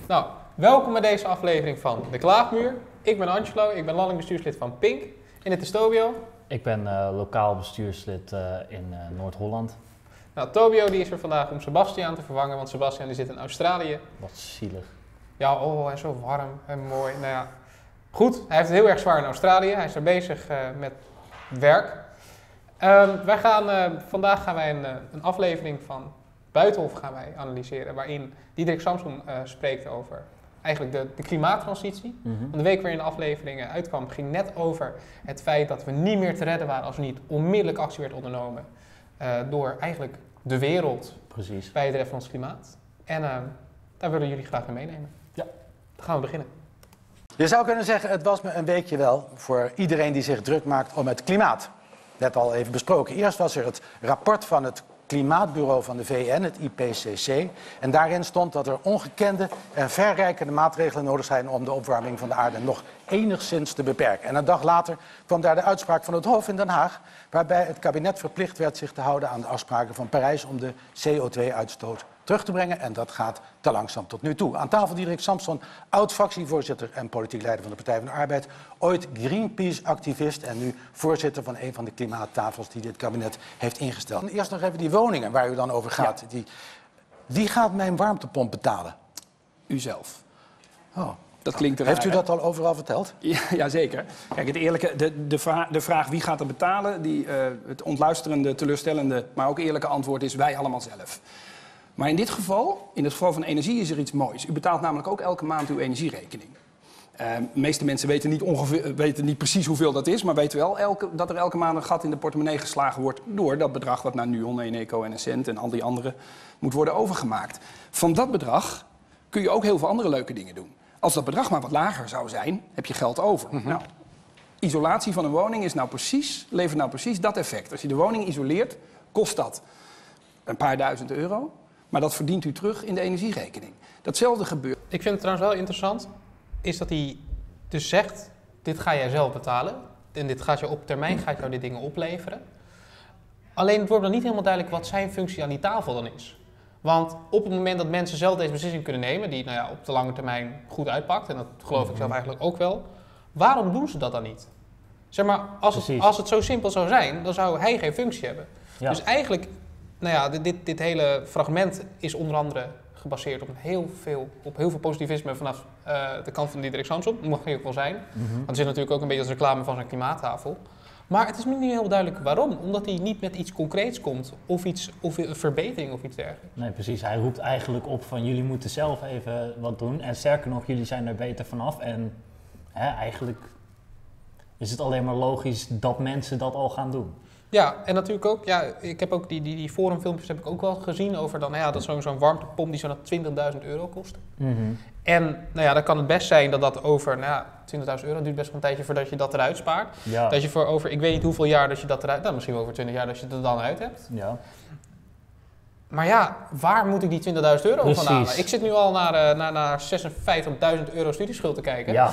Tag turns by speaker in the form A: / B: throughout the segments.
A: Nou, welkom bij deze aflevering van De Klaagmuur. Ik ben Angelo, ik ben landelijk bestuurslid van Pink. En dit is Tobio.
B: Ik ben lokaal bestuurslid in Noord-Holland.
A: Nou, Tobio die is er vandaag om Sebastiaan te vervangen, want Sebastiaan die zit in Australië.
B: Wat zielig.
A: Ja, hij is zo warm en mooi. Nou ja, goed, hij heeft het heel erg zwaar in Australië. Hij is er bezig met werk. Vandaag gaan wij een aflevering van Buitenhof gaan wij analyseren, waarin Diederik Samsom spreekt over eigenlijk de klimaattransitie.
B: Mm-hmm.
A: De week waarin de aflevering uitkwam ging net over het feit dat we niet meer te redden waren als er niet onmiddellijk actie werd ondernomen door eigenlijk de wereld.
B: Precies.
A: Bij het redden van ons klimaat. En daar willen jullie graag in meenemen.
B: Ja.
A: Dan gaan we beginnen.
C: Je zou kunnen zeggen, het was me een weekje wel voor iedereen die zich druk maakt om het klimaat. Net al even besproken. Eerst was er het rapport van het Klimaatbureau van de VN, het IPCC. En daarin stond dat er ongekende en verrijkende maatregelen nodig zijn om de opwarming van de aarde nog enigszins te beperken. En een dag later kwam daar de uitspraak van het Hof in Den Haag, waarbij het kabinet verplicht werd zich te houden aan de afspraken van Parijs om de CO2-uitstoot terug te brengen. En dat gaat te langzaam tot nu toe. Aan tafel Diederik Samsom, oud-fractievoorzitter en politiek leider van de Partij van de Arbeid. Ooit Greenpeace-activist en nu voorzitter van een van de klimaattafels die dit kabinet heeft ingesteld. En eerst nog even die woningen waar u dan over gaat. Ja. Wie gaat mijn warmtepomp betalen?
D: Uzelf.
C: Oh.
D: Dat klinkt
C: Heeft u dat al overal verteld?
D: Ja, zeker. Kijk, het eerlijke, de vraag wie gaat er betalen, het ontluisterende, teleurstellende, maar ook eerlijke antwoord is wij allemaal zelf. Maar in dit geval, in het geval van energie, is er iets moois. U betaalt namelijk ook elke maand uw energierekening. De meeste mensen weten niet precies hoeveel dat is, maar weten wel dat er elke maand een gat in de portemonnee geslagen wordt door dat bedrag wat naar Nuon, Eneco en Essent en al die andere moet worden overgemaakt. Van dat bedrag kun je ook heel veel andere leuke dingen doen. Als dat bedrag maar wat lager zou zijn, heb je geld over. Mm-hmm. Nou, isolatie van een woning levert nou precies dat effect. Als je de woning isoleert, kost dat een paar duizend euro. Maar dat verdient u terug in de energierekening. Datzelfde gebeurt.
A: Ik vind het trouwens wel interessant, is dat hij dus zegt, dit ga jij zelf betalen. En dit gaat jou op termijn dit dingen opleveren. Alleen het wordt dan niet helemaal duidelijk wat zijn functie aan die tafel dan is. Want op het moment dat mensen zelf deze beslissing kunnen nemen, die op de lange termijn goed uitpakt, en dat geloof ik zelf eigenlijk ook wel, waarom doen ze dat dan niet? Zeg maar, als het zo simpel zou zijn, dan zou hij geen functie hebben. Ja. Dus eigenlijk, dit hele fragment is onder andere gebaseerd op heel veel positivisme vanaf de kant van Diederik Samsom. Dat mag hij ook wel zijn. Mm-hmm. Want het zit natuurlijk ook een beetje als reclame van zijn klimaattafel. Maar het is me niet heel duidelijk waarom. Omdat hij niet met iets concreets komt of een verbetering of iets dergelijks.
B: Nee, precies. Hij roept eigenlijk op van jullie moeten zelf even wat doen. En sterker nog, jullie zijn er beter vanaf. En eigenlijk is het alleen maar logisch dat mensen dat al gaan doen.
A: Ja, en natuurlijk ook, ik heb ook die forumfilmpjes heb ik ook wel gezien over dat zo'n warmtepomp die zo'n 20.000 euro kost.
B: Mm-hmm.
A: En dan kan het best zijn dat over 20.000 euro duurt best wel een tijdje voordat je dat eruit spaart.
B: Ja.
A: Dat je voor over, ik weet niet hoeveel jaar dat je dat eruit, misschien wel over 20 jaar dat je het er dan uit hebt.
B: Ja.
A: Maar waar moet ik die 20.000 euro
B: Precies.
A: van halen? Ik zit nu al naar 56.000 euro studieschuld te kijken.
B: Ja.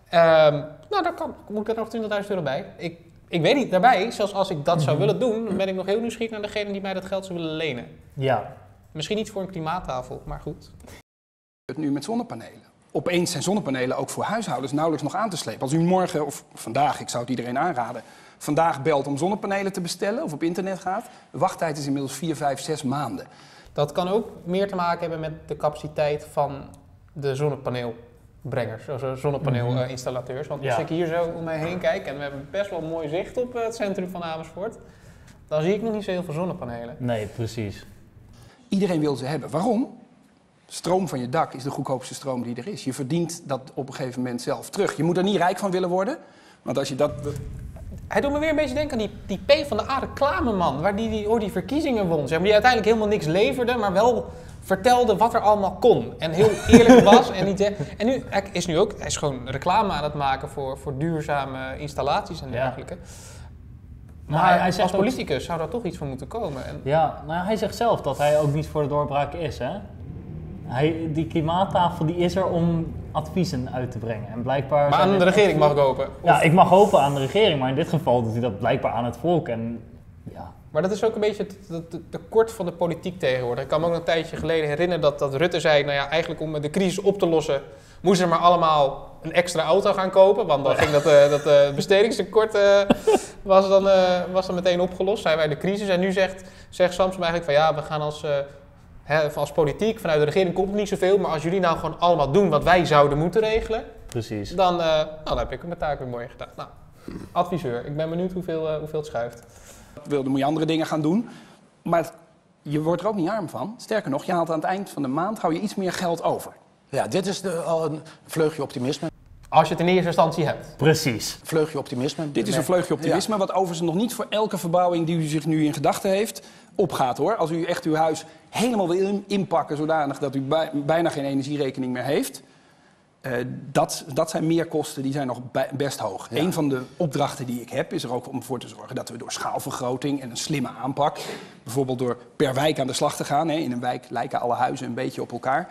A: Dan moet ik er nog 20.000 euro bij. Ik weet niet, daarbij, zelfs als ik dat zou willen doen, dan ben ik nog heel nieuwsgierig naar degene die mij dat geld zou willen lenen.
B: Ja.
A: Misschien niet voor een klimaattafel, maar goed.
D: Het nu met zonnepanelen. Opeens zijn zonnepanelen ook voor huishoudens nauwelijks nog aan te slepen. Als u morgen, of vandaag, ik zou het iedereen aanraden, vandaag belt om zonnepanelen te bestellen of op internet gaat, de wachttijd is inmiddels 4, 5, 6 maanden.
A: Dat kan ook meer te maken hebben met de capaciteit van de zonnepaneelbrengers, zonnepaneelinstallateurs. Want als ik hier zo om mij heen kijk en we hebben best wel een mooi zicht op het centrum van Amersfoort, dan zie ik nog niet zo heel veel zonnepanelen.
B: Nee, precies.
D: Iedereen wil ze hebben. Waarom? Stroom van je dak is de goedkoopste stroom die er is. Je verdient dat op een gegeven moment zelf terug. Je moet er niet rijk van willen worden, want als je dat...
A: Hij doet me weer een beetje denken aan die P van de A reclameman, waar die verkiezingen won. Zeg maar, die uiteindelijk helemaal niks leverde, maar wel vertelde wat er allemaal kon. En heel eerlijk was. En nu, hij is gewoon reclame aan het maken voor duurzame installaties en dergelijke. Ja. Maar hij zegt als politicus zou daar toch iets van moeten komen. En...
B: Ja, hij zegt zelf dat hij ook niet voor de doorbraak is, hè? Die klimaattafel die is er om adviezen uit te brengen. En blijkbaar
A: maar aan de regering mag ik hopen?
B: Ja, ik mag hopen aan de regering, maar in dit geval doet hij dat blijkbaar aan het volk. En Ja.
A: Maar dat is ook een beetje het tekort van de politiek tegenwoordig. Ik kan me ook een tijdje geleden herinneren dat Rutte zei... nou ja, eigenlijk om de crisis op te lossen... moesten ze maar allemaal een extra auto gaan kopen. Want dan ging dat bestedingstekort was dan meteen opgelost. Zijn wij de crisis. En nu zegt Samsom eigenlijk van... ja, we gaan als politiek, vanuit de regering komt het niet zoveel... maar als jullie nou gewoon allemaal doen wat wij zouden moeten regelen...
B: Precies.
A: dan heb ik mijn taak weer mooi gedaan. Nou, adviseur, ik ben benieuwd hoeveel het schuift.
D: Dan moet je andere dingen gaan doen. Maar je wordt er ook niet arm van. Sterker nog, je haalt aan het eind van de maand hou je iets meer geld over.
C: Ja, dit is al een vleugje optimisme.
A: Als je het in eerste instantie hebt.
B: Precies.
C: Vleugje optimisme.
D: Dit is een vleugje optimisme, wat overigens nog niet voor elke verbouwing die u zich nu in gedachten heeft, opgaat hoor. Als u echt uw huis helemaal wil inpakken zodanig dat u bijna geen energierekening meer heeft... Dat zijn meerkosten, die zijn nog best hoog.
C: Ja.
D: Een van de opdrachten die ik heb, is er ook om ervoor te zorgen dat we door schaalvergroting en een slimme aanpak, bijvoorbeeld door per wijk aan de slag te gaan, in een wijk lijken alle huizen een beetje op elkaar.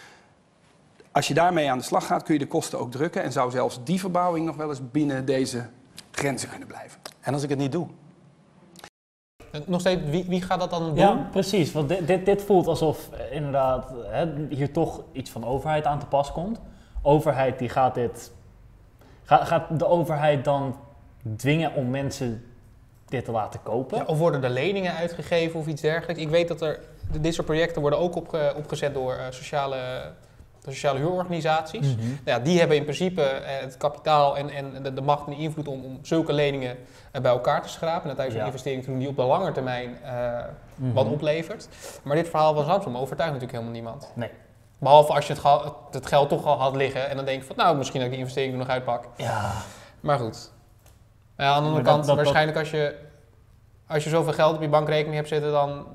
D: Als je daarmee aan de slag gaat, kun je de kosten ook drukken en zou zelfs die verbouwing nog wel eens binnen deze grenzen kunnen blijven.
C: En als ik het niet doe?
A: Nog steeds, wie gaat dat dan doen?
B: Ja, precies. Want dit voelt alsof inderdaad hier toch iets van de overheid aan te pas komt. Overheid die gaat de overheid dan dwingen om mensen dit te laten kopen?
A: Ja, of worden er leningen uitgegeven of iets dergelijks? Ik weet dat dit soort projecten worden ook opgezet door sociale huurorganisaties.
B: Mm-hmm.
A: Nou ja, die hebben in principe het kapitaal en de macht en de invloed om zulke leningen bij elkaar te schrapen. En uiteindelijk zo'n investering te doen die op de lange termijn wat oplevert. Maar dit verhaal van Samsom overtuigt natuurlijk helemaal niemand.
B: Nee.
A: Behalve als je het geld toch al had liggen en dan denk je van nou, misschien dat ik die investering er nog uitpak.
B: Ja.
A: Maar goed. Ja, aan de andere kant, waarschijnlijk als je zoveel geld op je bankrekening hebt zitten, dan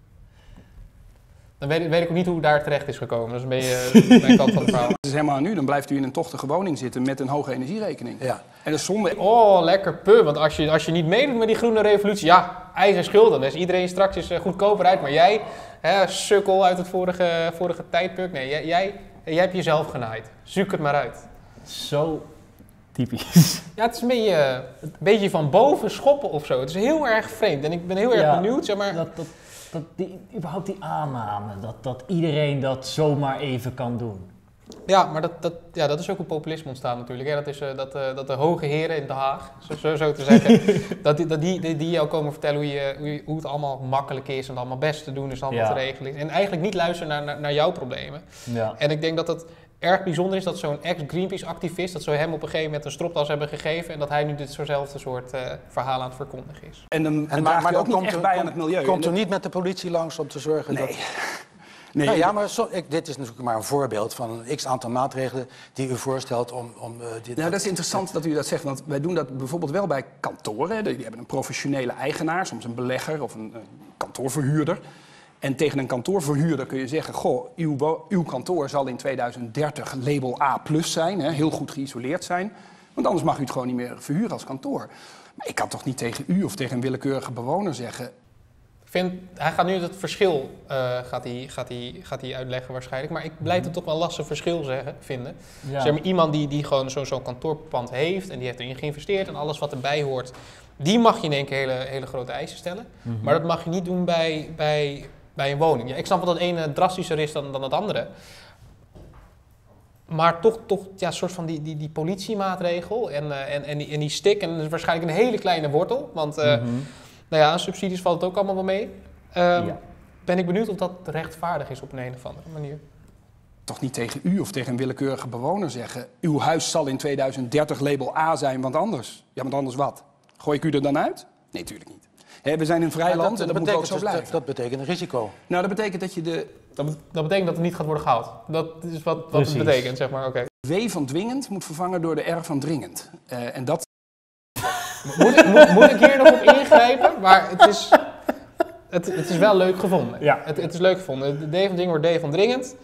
A: weet ik ook niet hoe daar terecht is gekomen. Dat is een beetje mijn kant van het verhaal.
D: Het is helemaal aan u, dan blijft u in een tochtige woning zitten met een hoge energierekening.
C: Ja.
D: En dat is zonde.
A: Oh, lekker puh. Want als je niet meedoet met die groene revolutie, ja, eigen schuld. Dan is iedereen straks goedkoper uit. Maar jij, sukkel uit het vorige tijdperk. Nee, jij hebt jezelf genaaid. Zoek het maar uit.
B: Zo typisch.
A: Ja, het is een beetje van boven schoppen of zo. Het is heel erg vreemd. En ik ben heel erg benieuwd, zeg maar.
B: Überhaupt die aanname, dat iedereen dat zomaar even kan doen.
A: Ja, maar dat is ook een populisme ontstaan natuurlijk. Hè? Dat is dat de hoge heren in Den Haag, zo te zeggen, die jou komen vertellen hoe het allemaal makkelijk is en het allemaal best te doen is en allemaal te regelen is. En eigenlijk niet luisteren naar jouw problemen. Ja. En ik denk dat het erg bijzonder is dat zo'n ex-Greenpeace-activist, dat ze hem op een gegeven moment een stropdas hebben gegeven en dat hij nu ditzelfde soort verhaal aan het verkondigen is.
D: Maar ook niet echt bij aan het milieu.
C: Komt er niet met de politie langs om te zorgen dat...
D: Nee.
C: Nou ja, maar dit is natuurlijk maar een voorbeeld van een x-aantal maatregelen die u voorstelt om dit...
D: Nou, dat is interessant dat u dat zegt, want wij doen dat bijvoorbeeld wel bij kantoren. Die hebben een professionele eigenaar, soms een belegger of een kantoorverhuurder. En tegen een kantoorverhuurder kun je zeggen, goh, uw kantoor zal in 2030 label A+ zijn, heel goed geïsoleerd zijn. Want anders mag u het gewoon niet meer verhuren als kantoor. Maar ik kan toch niet tegen u of tegen een willekeurige bewoner zeggen...
A: Hij gaat nu het verschil gaat hij uitleggen waarschijnlijk. Maar ik blijf het toch wel lastig verschil vinden. Ja. Zeg maar, iemand die gewoon zo'n kantoorpand heeft en die heeft erin geïnvesteerd en alles wat erbij hoort, die mag je in één keer hele grote eisen stellen. Mm-hmm. Maar dat mag je niet doen bij een woning. Ja, ik snap dat het ene drastischer is dan het andere. Maar toch een soort van die politiemaatregel en die stick. En dat is waarschijnlijk een hele kleine wortel. Want nou ja, aan subsidies valt het ook allemaal wel mee. Ben ik benieuwd of dat rechtvaardig is op een of andere manier.
D: Toch niet tegen u of tegen een willekeurige bewoner zeggen... uw huis zal in 2030 label A zijn, want anders. Ja, want anders wat? Gooi ik u er dan uit? Nee, natuurlijk niet. We zijn een vrij land en dat moet ook zo blijven.
C: Dat betekent een risico.
D: Nou, dat betekent dat je
A: dat betekent dat het niet gaat worden gehaald. Dat is wat het betekent, zeg maar. Okay.
D: W van dwingend moet vervangen door de R van dringend. En dat...
A: Moet ik hier nog op ingrijpen? Maar het is wel leuk gevonden. Ja. Het is leuk gevonden. De D van dringend wordt D van dringend.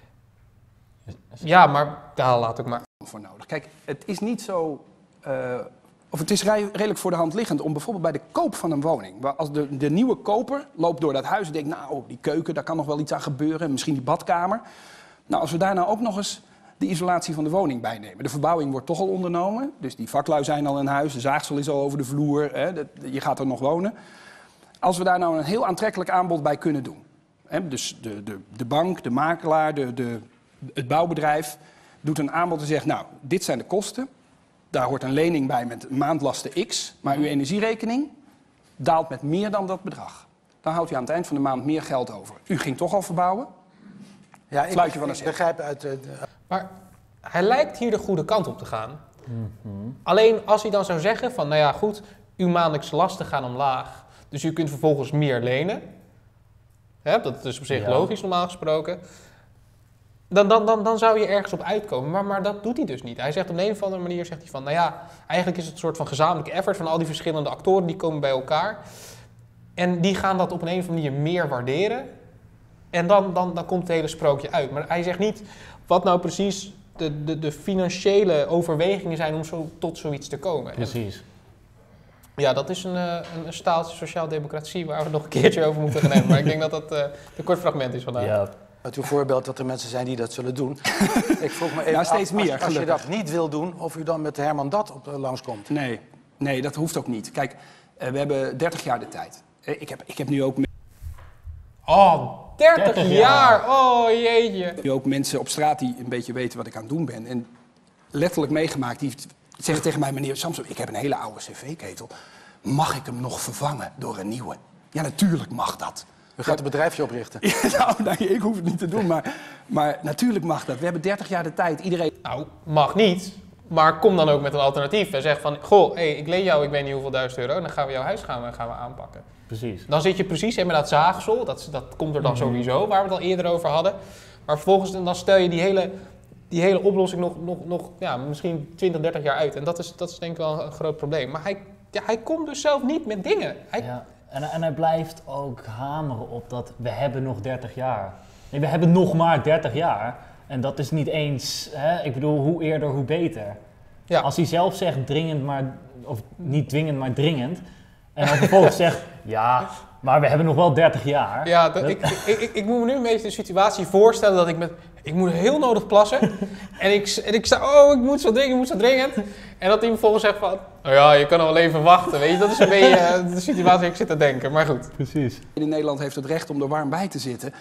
A: Ja, maar daar laat ik maar.
D: Voor nodig. Kijk, het is niet zo... Of het is redelijk voor de hand liggend om bijvoorbeeld bij de koop van een woning... Als de nieuwe koper loopt door dat huis en denkt... nou, die keuken, daar kan nog wel iets aan gebeuren. Misschien die badkamer. Nou, als we daar nou ook nog eens de isolatie van de woning bij nemen. De verbouwing wordt toch al ondernomen. Dus die vaklui zijn al in huis. De zaagsel is al over de vloer. Je gaat er nog wonen. Als we daar nou een heel aantrekkelijk aanbod bij kunnen doen. Hè, dus de bank, de makelaar, het bouwbedrijf doet een aanbod en zegt, nou, dit zijn de kosten. Daar hoort een lening bij met maandlasten X. Maar uw energierekening daalt met meer dan dat bedrag. Dan houdt u aan het eind van de maand meer geld over. U ging toch al verbouwen?
C: Ja,
D: Fluitje van een
C: ik begrijp uit...
A: Maar hij lijkt hier de goede kant op te gaan. Alleen als hij dan zou zeggen van, nou ja goed, uw maandelijkse lasten gaan omlaag. Dus u kunt vervolgens meer lenen. Hè, dat is op zich logisch normaal gesproken. Dan zou je ergens op uitkomen. Maar dat doet hij dus niet. Hij zegt op een of andere manier, zegt hij van, nou ja, eigenlijk is het een soort van gezamenlijke effort van al die verschillende actoren die komen bij elkaar. En die gaan dat op een of andere manier meer waarderen. En dan komt het hele sprookje uit. Maar hij zegt niet wat nou precies de financiële overwegingen zijn om tot zoiets te komen.
B: Precies.
A: Ja, dat is een staaltje sociaal-democratie waar we het nog een keertje over moeten gaan hebben. Maar ik denk dat dat een kort fragment is vandaag.
B: Ja.
C: Uit uw voorbeeld dat er mensen zijn die dat zullen doen. Ik vroeg me even
D: Ja, steeds
C: af,
D: meer,
C: als je
D: gelukkig.
C: dat niet wil doen, of u dan met Herman Dat langskomt.
D: Nee, dat hoeft ook niet. Kijk, we hebben 30 jaar de tijd. Ik heb nu ook...
A: Oh, 30
B: 30
A: jaar! Oh, jeetje.
D: Nu ook mensen op straat die een beetje weten wat ik aan het doen ben. En letterlijk meegemaakt, die zeggen tegen mij, meneer Samson, ik heb een hele oude cv-ketel. Mag ik hem nog vervangen door een nieuwe? Ja, natuurlijk mag dat.
C: U gaat een bedrijfje oprichten.
D: Ja, nou, ik hoef het niet te doen, maar natuurlijk mag dat. We hebben 30 jaar de tijd. Iedereen...
A: Nou, mag niet. Maar kom dan ook met een alternatief. En zeg van, goh, hey, ik leen jou, ik weet niet hoeveel €1000. En dan gaan we jouw huis gaan we aanpakken.
B: Precies.
A: Dan zit je precies met dat zaagsel. Dat komt er dan sowieso, waar we het al eerder over hadden. Maar vervolgens dan stel je die hele oplossing nog ja, misschien 20, 30 jaar uit. En dat is denk ik wel een groot probleem. Maar hij komt dus zelf niet met dingen.
B: Ja. En hij blijft ook hameren op dat we hebben nog 30 jaar. Nee, we hebben nog maar 30 jaar. En dat is niet eens, ik bedoel, hoe eerder, hoe beter.
A: Ja.
B: Als hij zelf zegt dringend, of niet dwingend, maar dringend. En dan vervolgens zegt, ja, maar we hebben nog wel 30 jaar.
A: Ja, ik moet me nu een beetje de situatie voorstellen dat ik moet heel nodig plassen. en ik sta, ik moet zo dringend. En dat hij vervolgens zegt van, nou ja, je kan nog wel even wachten. Weet je, dat is een beetje de situatie waar ik zit te denken. Maar goed.
B: Precies.
D: In Nederland heeft het recht om er warm bij te zitten.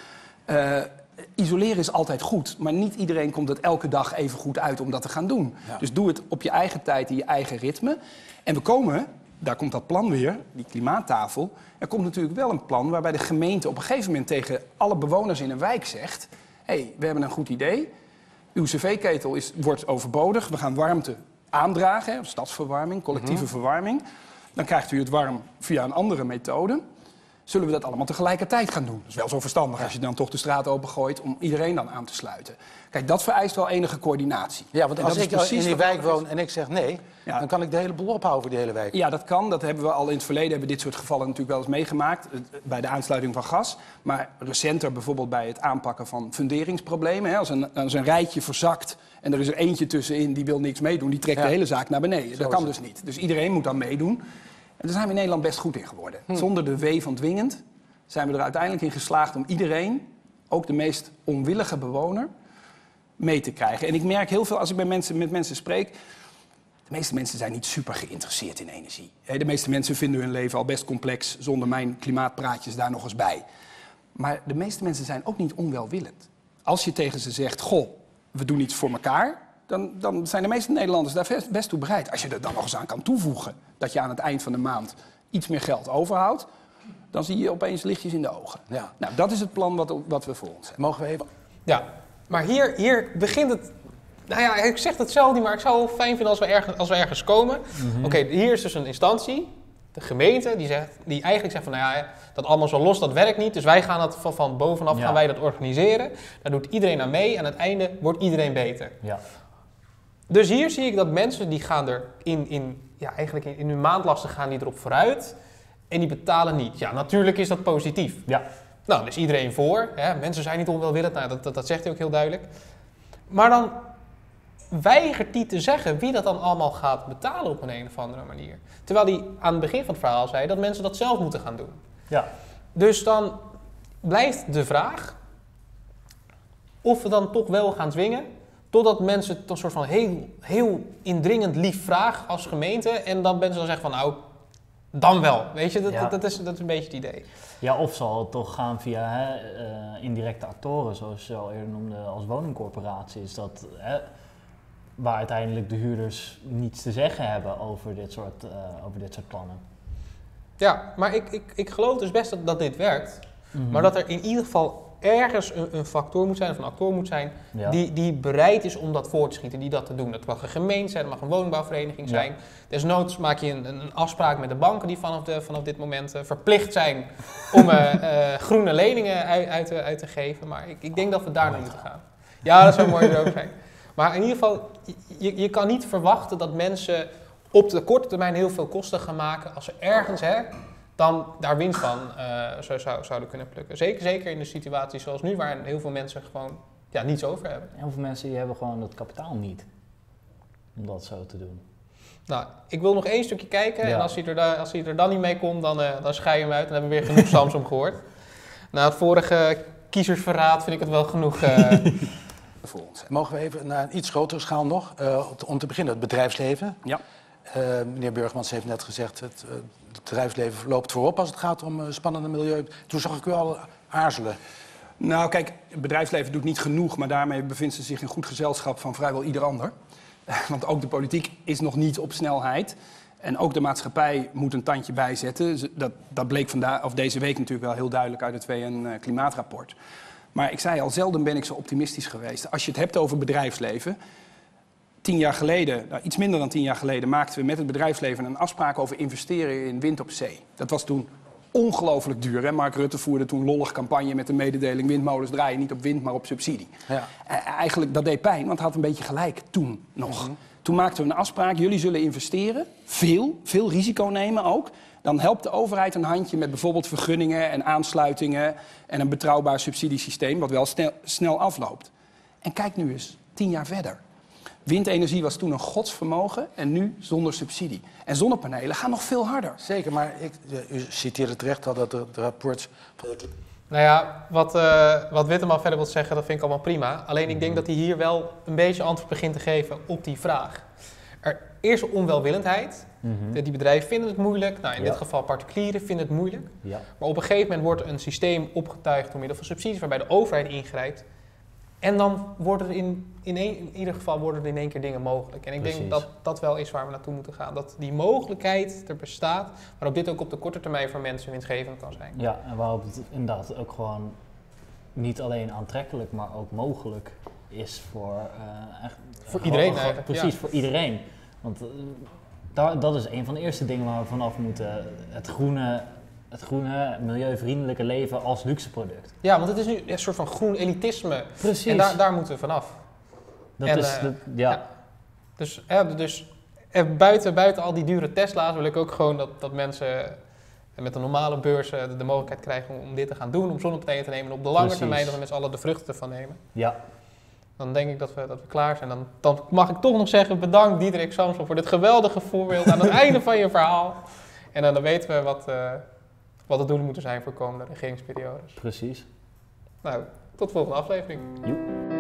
D: Isoleren is altijd goed, maar niet iedereen komt het elke dag even goed uit om dat te gaan doen.
C: Ja.
D: Dus doe het op je eigen tijd, in je eigen ritme. En we komen, daar komt dat plan weer, die klimaattafel. Er komt natuurlijk wel een plan waarbij de gemeente op een gegeven moment tegen alle bewoners in een wijk zegt, hey, we hebben een goed idee. Uw cv-ketel wordt overbodig, we gaan warmte aandragen, stadsverwarming, collectieve verwarming. Dan krijgt u het warm via een andere methode. Zullen we dat allemaal tegelijkertijd gaan doen? Dat is wel zo verstandig als je dan toch de straat opengooit om iedereen dan aan te sluiten. Kijk, dat vereist wel enige coördinatie.
C: Ja, want
D: En
C: als
D: dat
C: ik
D: is precies
C: in die
D: wat
C: wijk
D: nodig is.
C: woon en ik zeg nee,
D: Ja.
C: dan kan ik de hele boel ophouden voor die hele wijk.
D: Ja, dat kan. Dat hebben we al in het verleden, hebben dit soort gevallen natuurlijk wel eens meegemaakt. Bij de aansluiting van gas. Maar recenter bijvoorbeeld bij het aanpakken van funderingsproblemen. Hè, als een rijtje verzakt en er is er eentje tussenin die wil niks meedoen. Die trekt de hele zaak naar beneden. Dat kan dus niet. Dus iedereen moet dan meedoen. En daar zijn we in Nederland best goed in geworden. Zonder de W van dwingend zijn we er uiteindelijk in geslaagd om iedereen, ook de meest onwillige bewoner, mee te krijgen. En ik merk heel veel als ik met mensen spreek, de meeste mensen zijn niet super geïnteresseerd in energie. De meeste mensen vinden hun leven al best complex zonder mijn klimaatpraatjes daar nog eens bij. Maar de meeste mensen zijn ook niet onwelwillend. Als je tegen ze zegt, goh, we doen iets voor elkaar, dan zijn de meeste Nederlanders daar best toe bereid. Als je er dan nog eens aan kan toevoegen dat je aan het eind van de maand iets meer geld overhoudt, dan zie je opeens lichtjes in de ogen.
C: Ja.
D: Nou, dat is het plan wat we voor ons hebben.
C: Mogen we even...
A: Ja, maar hier begint het. Nou ja, ik zeg het zelf niet, maar ik zou het fijn vinden als we ergens komen. Oké, hier is dus een instantie, de gemeente, die eigenlijk zegt van, nou ja, dat allemaal zo los, dat werkt niet. Dus wij gaan dat van bovenaf gaan wij dat organiseren. Daar doet iedereen aan mee. Aan het einde wordt iedereen beter.
B: Ja.
A: Dus hier zie ik dat mensen die gaan er eigenlijk in hun maandlasten gaan die erop vooruit. En die betalen niet. Ja, natuurlijk is dat positief.
B: Ja.
A: Nou, daar is iedereen voor. Hè? Mensen zijn niet onwelwillend. Nou, dat zegt hij ook heel duidelijk. Maar dan weigert hij te zeggen wie dat dan allemaal gaat betalen op een of andere manier. Terwijl hij aan het begin van het verhaal zei dat mensen dat zelf moeten gaan doen.
B: Ja.
A: Dus dan blijft de vraag of we dan toch wel gaan dwingen, totdat mensen het een soort van heel indringend lief vragen als gemeente. En dan mensen dan zeggen van, nou, dan wel. Weet je,
B: Ja.
A: dat is een beetje het idee.
B: Ja, of zal het toch gaan via indirecte actoren, zoals je al eerder noemde, als woningcorporaties. Waar uiteindelijk de huurders niets te zeggen hebben over dit soort plannen.
A: Ja, maar ik geloof dus best dat dit werkt. Maar dat er in ieder geval ergens een factor moet zijn, of een actor moet zijn,
B: Ja.
A: die bereid is om dat voor te schieten, die dat te doen. Dat mag een gemeente zijn, dat mag een woningbouwvereniging zijn.
B: Ja.
A: Desnoods maak je een afspraak met de banken die vanaf dit moment verplicht zijn om groene leningen uit te geven. Maar ik denk dat we daar naar moeten gaan. Ja, dat zou mooi ook zijn. Maar in ieder geval, je kan niet verwachten dat mensen op de korte termijn heel veel kosten gaan maken als ze ergens dan daar winst van zouden kunnen plukken. Zeker in de situatie zoals nu, waar heel veel mensen gewoon niets over hebben.
B: Heel veel mensen die hebben gewoon het kapitaal niet om dat zo te doen.
A: Nou, ik wil nog 1 stukje kijken
B: Ja.
A: en als hij er dan niet mee komt, dan schei je hem uit en hebben we weer genoeg Samsung gehoord. Na het vorige kiezersverraad vind ik het wel genoeg.
D: Voor ons.
C: Mogen we even naar een iets grotere schaal nog? Om te beginnen, het bedrijfsleven.
D: Ja.
C: Meneer Burgmans heeft net gezegd, het bedrijfsleven loopt voorop als het gaat om spannende milieu. Toen zag ik u al aarzelen.
D: Nou, kijk, het bedrijfsleven doet niet genoeg, maar daarmee bevindt ze zich in goed gezelschap van vrijwel ieder ander. Want ook de politiek is nog niet op snelheid. En ook de maatschappij moet een tandje bijzetten. Dat bleek deze week natuurlijk wel heel duidelijk uit het VN-klimaatrapport. Maar ik zei al, zelden ben ik zo optimistisch geweest. Als je het hebt over bedrijfsleven. 10 jaar geleden, iets minder dan 10 jaar geleden, maakten we met het bedrijfsleven een afspraak over investeren in wind op zee. Dat was toen ongelooflijk duur. Hè? Mark Rutte voerde toen lollig campagne met de mededeling: windmolens draaien niet op wind, maar op subsidie.
C: Ja.
D: Eigenlijk, dat deed pijn, want het had een beetje gelijk toen nog. Toen maakten we een afspraak, jullie zullen investeren, veel risico nemen ook. Dan helpt de overheid een handje met bijvoorbeeld vergunningen en aansluitingen en een betrouwbaar subsidiesysteem, wat wel snel afloopt. En kijk nu eens, 10 jaar verder. Windenergie was toen een godsvermogen en nu zonder subsidie. En zonnepanelen gaan nog veel harder.
C: Zeker, maar u citeerde terecht al dat het rapport van de...
A: Nou ja, wat Witteman verder wil zeggen, dat vind ik allemaal prima. Alleen ik denk dat hij hier wel een beetje antwoord begint te geven op die vraag. Er is onwelwillendheid. Die bedrijven vinden het moeilijk. Nou, in dit geval particulieren vinden het moeilijk.
B: Ja.
A: Maar op een gegeven moment wordt een systeem opgetuigd door middel van subsidies, waarbij de overheid ingrijpt. En dan worden er in ieder geval in één keer dingen mogelijk. En ik denk dat dat wel is waar we naartoe moeten gaan. Dat die mogelijkheid er bestaat, waarop dit ook op de korte termijn voor mensen winstgevend kan zijn.
B: Ja, en waarop het inderdaad ook gewoon niet alleen aantrekkelijk, maar ook mogelijk is voor
A: iedereen eigenlijk.
B: Precies,
A: ja.
B: voor iedereen. Want dat is een van de eerste dingen waar we vanaf moeten. Het groene, milieuvriendelijke leven als luxe product.
A: Ja, want het is nu een soort van groen elitisme.
B: Precies.
A: En daar moeten we vanaf. Dus buiten al die dure Tesla's wil ik ook gewoon dat mensen met een normale beurs de mogelijkheid krijgen om dit te gaan doen. Om zonnepanelen te nemen en op de lange termijn dat we met z'n allen de vruchten ervan nemen.
B: Ja.
A: Dan denk ik dat we klaar zijn. Dan mag ik toch nog zeggen, bedankt Diederik Samson voor dit geweldige voorbeeld aan het einde van je verhaal. En dan weten we wat de doelen moeten zijn voor komende regeringsperiodes.
B: Precies.
A: Nou, tot de volgende aflevering.
B: Joep.